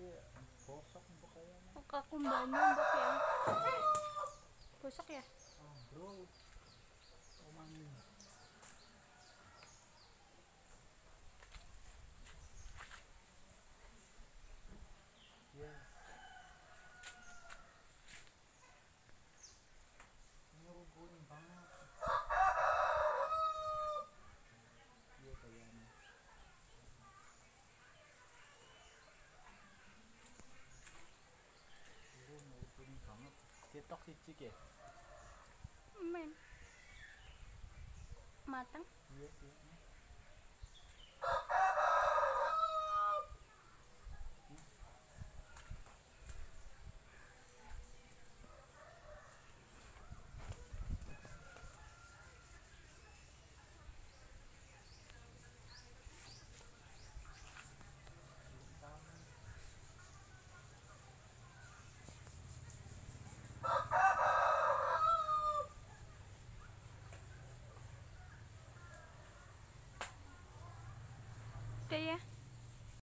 bosok untuk kayaknya. Kakumbanya mbak ya. Bosok ya? Oh bro, omang ini. Ya. Ini rubuhin banget. Iya kayaknya. Rubuhin banget. Cetok cicik ya. Men. Matang. Iya.